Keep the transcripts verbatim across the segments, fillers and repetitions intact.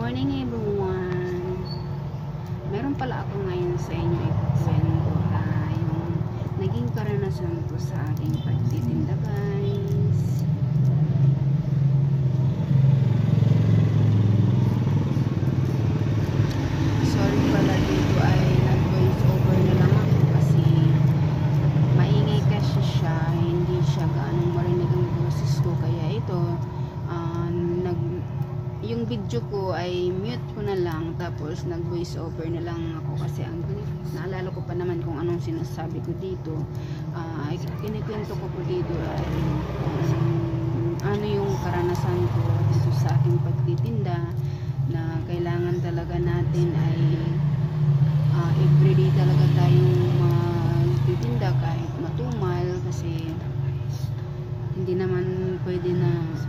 morning everyone. Meron pala ako ngayon sa inyo ikukwento uh, yung naging karanasan ko sa aking pagtitinda guys. Sorry pala dito ay nag-voice over na lang ako kasi maingay kasi siya, hindi siya gaanong marinig ang boses ko, kaya ito uh, nag yung video ko ay mute ko na lang, tapos nag voice over na lang ako kasi ang naalala ko pa naman kung anong sinasabi ko dito. Uh, kinikwento ko po dito ay um, ano yung karanasan ko dito sa aking pagtitinda, na kailangan talaga natin ay uh, everyday talaga tayong magtitinda kahit matumal, kasi hindi naman pwede na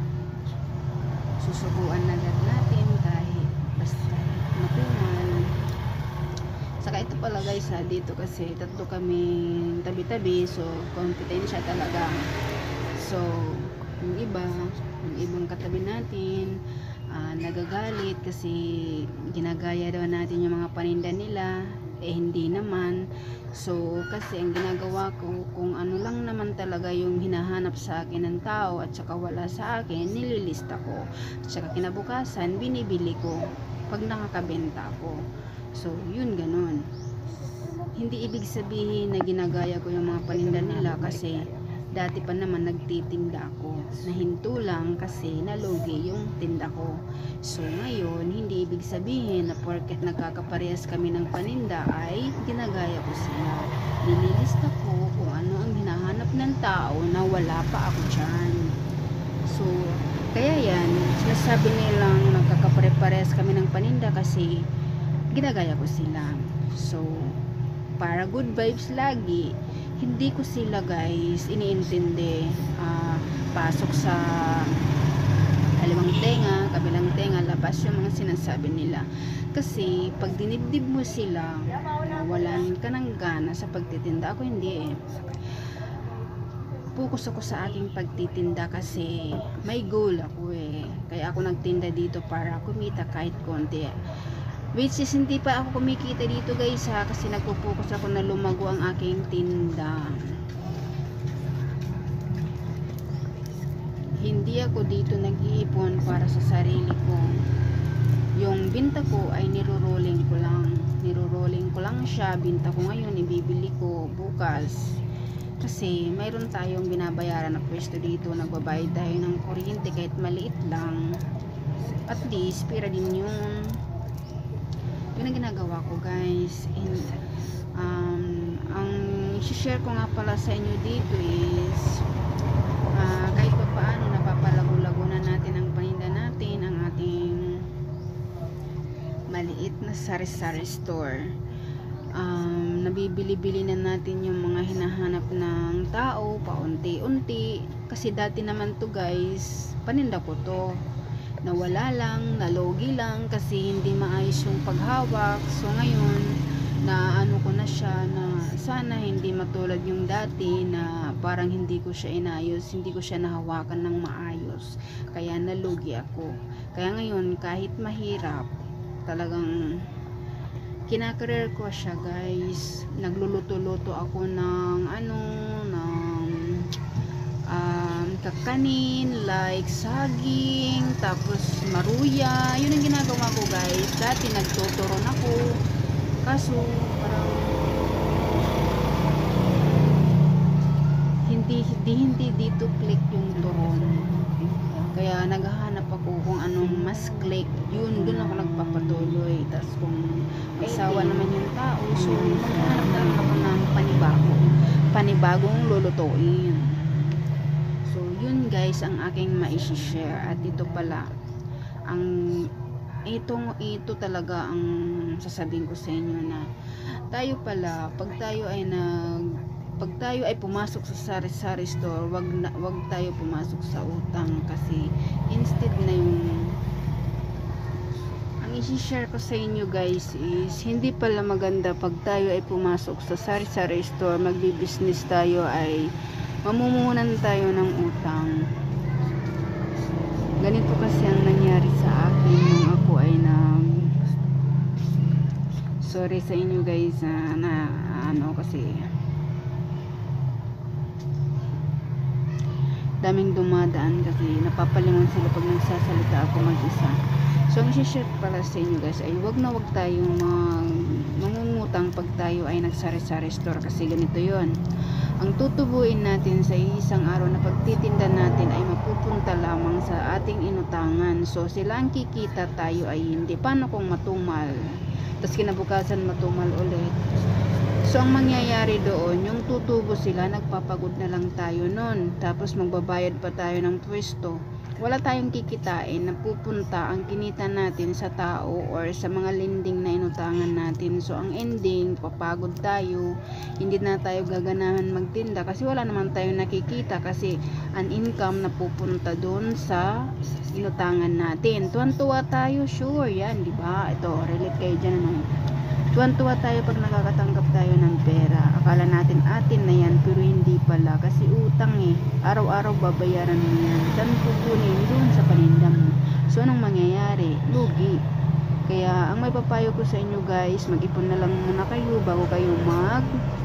susubuan na agad natin kahit basta matumal. Saka ito pala guys ha, dito kasi tatlo kami tabi-tabi, so kompetensya talaga. So yung iba, yung ibang katabi natin uh, nagagalit kasi ginagaya daw natin yung mga paninda nila, eh hindi naman. So kasi ang ginagawa ko, kung ano lang naman talaga yung hinahanap sa akin ng tao at saka wala sa akin, nililista ko at saka kinabukasan binibili ko pag nakakabenta ko. So yun, ganun. Hindi ibig sabihin na ginagaya ko yung mga paninda nila, kasi dati pa naman nagtitinda ako, nahinto lang kasi nalugi yung tinda ko. So ngayon, hindi ibig sabihin na porket nagkakaparehas kami ng paninda ay ginagaya ko sila. Nililista ko kung ano ang hinahanap ng tao na wala pa ako dyan. So kaya yan, sinasabi nilang nagkakapare-parehas kami ng paninda kasi ginagaya ko sila. So para good vibes lagi, hindi ko sila guys iniintindi. Uh, pasok sa kalimang tenga, kabilang tenga, labas yung mga sinasabi nila. Kasi pag dinibdib mo sila, walan ka ng gana sa pagtitinda. Ako hindi eh. Focus ako sa aking pagtitinda kasi may goal ako eh. Kaya ako nagtinda dito para kumita kahit konti. Which is hindi pa ako kumikita dito guys ha, kasi nagpo-focus ako na lumago ang aking tinda. Hindi ako dito nag-iipon para sa sarili ko. Yung binta ko ay niro-rolling ko lang. Niro-rolling ko lang siya. Binta ko ngayon, ibibili ko bukas. Kasi mayroon tayong binabayaran na pwesto dito. Nagbabayad tayo ng kuryente kahit maliit lang. At least, pira din yung yun ang ginagawa ko guys. And um, ang share ko nga pala sa inyo dito is uh, kahit pa paano napapalago-lago na natin ang paninda natin, ang ating maliit na sari-sari store. Um, nabibili-bili na natin yung mga hinahanap ng tao paunti-unti, kasi dati naman to guys, paninda ko to, nawala lang, nalogi lang kasi hindi maayos yung paghawak. So ngayon na ano ko na siya, na sana hindi matulad yung dati na parang hindi ko siya inayos, hindi ko siya nahawakan ng maayos, kaya nalugi ako. Kaya ngayon kahit mahirap, talagang kinakareer ko siya guys. Nagluluto-luto ako ng ano, ng um, kakanin like saging, tapos maruya. Yun ang ginagawa ko guys. Dati nagtuturon ako, kaso parang hindi hindi hindi dito click yung turon, kaya naghahanap ako kung anong mas click, yun doon ako nagpapatuloy. Tapos kung asawa naman yung tao, so maghahanap na lang ako ng panibago panibagong lulutuin. So yun guys ang aking mai-share. At ito pala ang itong ito talaga ang sasabihin ko sa inyo, na tayo pala pag tayo ay nag pag tayo ay pumasok sa sari-sari store, wag na, wag tayo pumasok sa utang, kasi instead na yung ang i-share ko sa inyo guys is hindi pala maganda pag tayo ay pumasok sa sari-sari store, magbi-business tayo, ay mamumuhunan tayo ng utang. Ganito kasi ang nangyari sa akin nung ako ay na sorry sa inyo guys ah, na ano kasi daming dumadaan kasi napapalingon sila pag nagsasalita ako mag-isa. So ang share pala sa inyo guys ay wag na wag tayong mag mangungutang pag tayo ay nagsari-sari store kasi ganito yon. Ang tutubuin natin sa isang araw na pagtitinda natin ay mapupunta lamang sa ating inutangan. So sila ang kikita, tayo ay hindi. Paano kung matumal? Tapos kinabukasan matumal ulit. So ang mangyayari doon, yung tutubo sila, nagpapagod na lang tayo nun. Tapos magbabayad pa tayo ng pwesto. Wala tayong kikitain na pupunta ang kinita natin sa tao or sa mga lending na inutangan natin. So ang ending, papagod tayo, hindi na tayo gaganahan magtinda kasi wala naman tayong nakikita kasi an income na pupunta doon sa inutangan natin. Tuwan-tuwa tayo, sure yan, di ba? Ito, relate kayo dyan, ano? Tuwan-tuwa tayo pag nakakatanggap tayo ng pera. Akala natin atin na yan, pero hindi pala. Kasi utang eh. Araw-araw babayaran mo yan. Saan kukunin? Doon sa paninda mo. So, anong mangyayari? Lugi. Kaya, ang may papayo ko sa inyo guys, mag-ipon na lang muna kayo bago kayo mag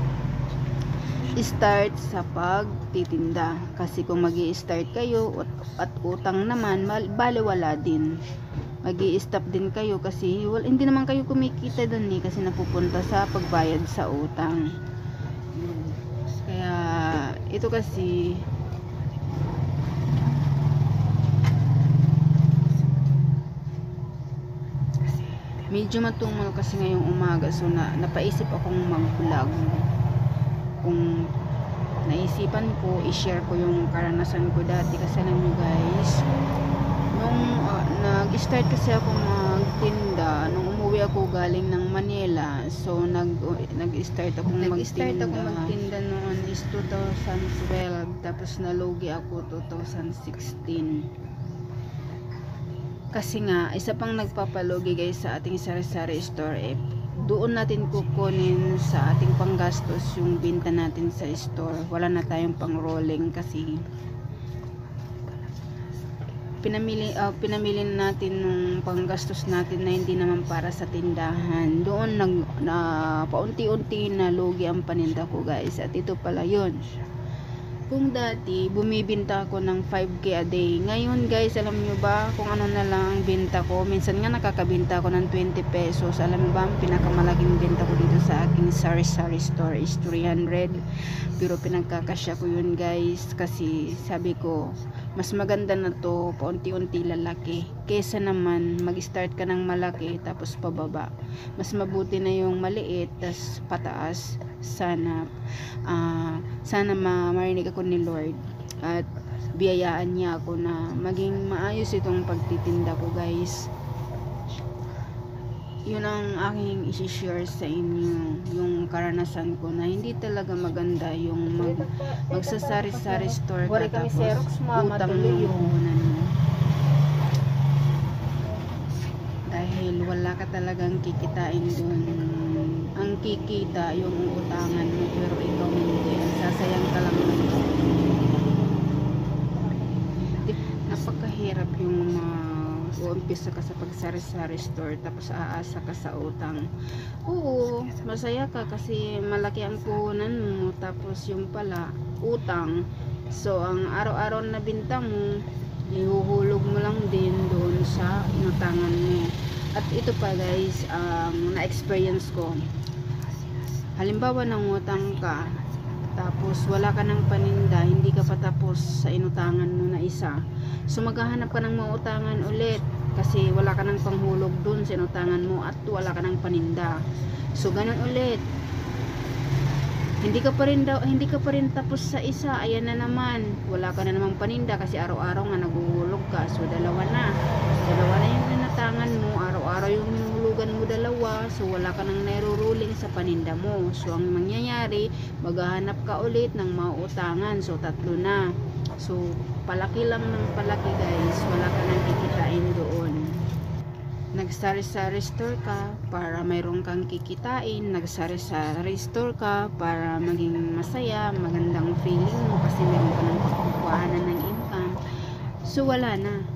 start sa pagtitinda. Kasi kung mag-i-start kayo at utang naman, baliwala din. Mag-i-stop din kayo kasi well, hindi naman kayo kumikita dun eh kasi napupunta sa pagbayad sa utang. Kaya ito kasi medyo matumal kasi ngayong umaga, so na, napaisip akong mag-vlog. Kung naisipan ko, i-share ko yung karanasan ko dati kasi alam nyo guys, nung uh, nag-start kasi ako magtinda nung umuwi ako galing ng Manila. So nag nag-start ako nag-start ako magtinda noon is two thousand twelve, tapos nalugi ako two thousand sixteen. Kasi nga isa pang nagpapalugi guys sa ating sari-sari store eh, doon natin kukunin sa ating panggastos yung binta natin sa store. Wala na tayong pang rolling kasi pinamili uh, pinamili natin nung panggastos natin na hindi naman para sa tindahan. Doon nag na paunti-unti na lugi ang paninda ko guys. At ito pala yun. Kung dati bumibinta ako ng five K a day, ngayon guys alam nyo ba kung ano na lang ang binta ko? Minsan nga nakakabinta ako ng twenty pesos. Alam mo ba ang pinakamalaking binta ko dito sa aking sari-sari store is three hundred. Pero pinagkakasya ko yun guys kasi sabi ko mas maganda na to paunti-unti lalaki kesa naman mag-start ka ng malaki tapos pababa. Mas mabuti na yung maliit tas pataas. Sana uh, sana ma marinig ako ni Lord at biyayaan niya ako na maging maayos itong pagtitinda ko guys. Yun ang aking isi-share sa inyo, yung karanasan ko na hindi talaga maganda yung mag, magsasari-sari store ka tapos utang yung puhunan mo. Dahil wala ka talagang kikitain dun. Ang kikita yung utangan mo pero ikaw hindi. Sasayang ka lang ng napakahirap yung mag-uumpisa ka sa pagsari-sari store tapos aasa ka sa utang. Oo, masaya ka kasi malaki ang puhunan mo tapos yung pala utang. So ang araw-araw na binta mo ihuhulog mo lang din doon sa inutangan mo. At ito pa guys, um, na-experience ko. Halimbawa nangutang ka tapos wala ka ng paninda, hindi ka pa tapos sa inutangan mo na isa. So maghahanap ka ng mautangan ulit kasi wala ka ng panghulog dun sa inutangan mo at wala ka ng paninda. So ganun ulit. Hindi ka pa rin daw, hindi ka pa rin tapos sa isa, ayan na naman. Wala ka na namang paninda kasi araw-araw nga naguhulog ka. So dalawa na. Dalawa na yung inutangan mo, araw-araw yung hinulugan mo dalawa. So wala ka nang nairuruling sa paninda mo. So ang mangyayari, maghahanap ka ulit ng mauutangan. So tatlo na. So palaki lang ng palaki guys, wala ka nang kikitain doon. Nagsari-sari store ka para mayroon kang kikitain, nagsari-sari store ka para maging masaya, magandang feeling mo kasi meron ka ng pagkukuhanan ng income. So wala na.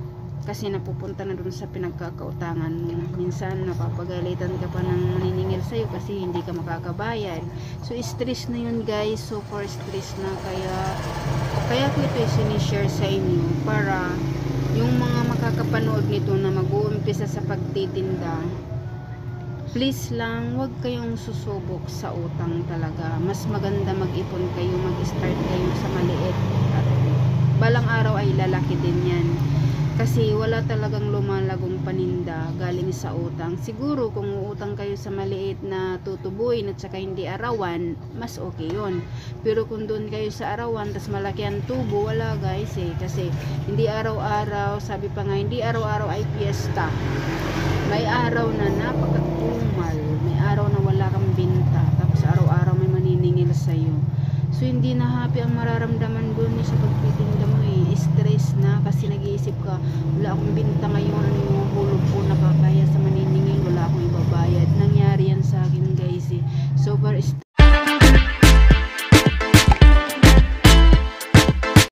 kasi napupunta na dun sa pinagkakautangan mo. Minsan napapagalitan ka pa ng maniningil sa'yo kasi hindi ka makakabayad. So stress na yun guys, super stress na. Kaya kaya ko ito sinishare sa inyo para yung mga makakapanood nito na mag-uumpisa sa pagtitinda, please lang, wag kayong susubok sa utang talaga. Mas maganda mag-ipon kayo, mag-start kayo sa maliit. At balang araw ay lalaki din yan. Kasi wala talagang lumalagong paninda galing sa utang. Siguro kung uutang kayo sa maliit na tutubuin at saka hindi arawan, mas okay yun. Pero kung doon kayo sa arawan, tas malaki ang tubo, wala guys eh. Kasi hindi araw-araw, sabi pa nga, hindi araw-araw ay fiesta. May araw na napakatumal, may araw na wala kang binta, tapos araw-araw may maniningil sa'yo. So hindi na happy ang mararamdaman doon sa pagtitinda mo eh. Stress na kasi nag-iisip ka, wala akong binta ngayon, ano yung hulog ko nakakaya sa maniningil, wala akong ibabayad. Nangyari yan sa akin guys eh. Super stress.